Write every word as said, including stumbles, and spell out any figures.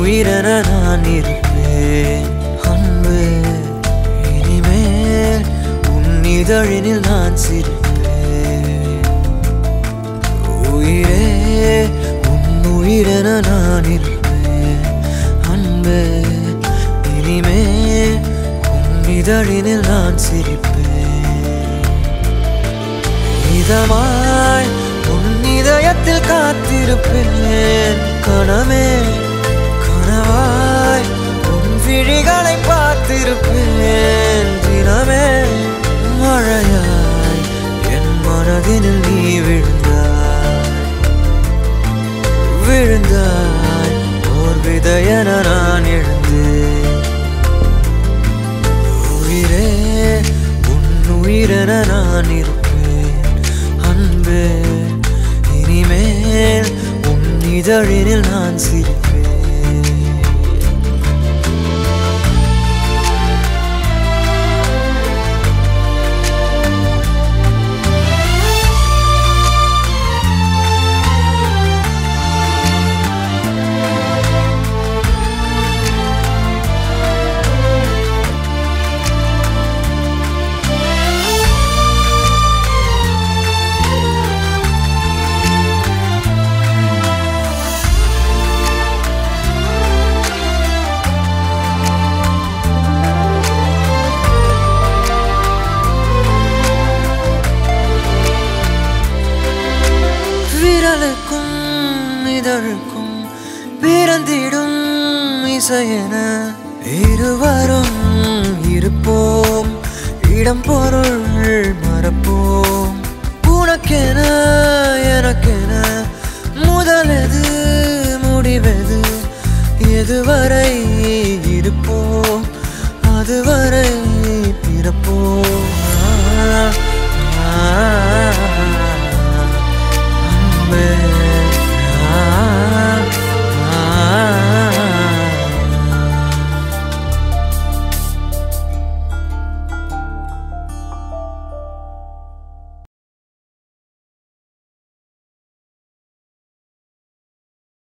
உயிரென நான் இருப்பேன் அன்பே இனிமேல் உன் இதழினில் நான் சிரிப்பேன் உயிரே உன் உயிரென நான் இருப்பேன் அன்பே இனிமேல் உன் இதழினில் நான் சிரிப்பேன் இதமாய் உன் இதயத்தில் காத்திருப்பேன் கனமே கனவாய் உன் விழிகளை பார்த்திருப்பேன் தினமே மழையாய் என் மனதினில் நீ விழுந்தாய் விழுந்தாய் ஓர் விதையென நான் எழுந்தேன் உயிரே உன் உயிரென நான் இருப்பேன் அன்பே இனிமேல் உன் இதழினில் நான் சிரிப்பேன் விரலுக்கும் இதழுக்கும் பிறந்திடும் இசையென இருவரும் இருப்போம் இடம் பொருள் மறப்போம் உனக்கென எனக்கென முதலெது முடிவெது எதுவரை இருப்போம் அதுவரை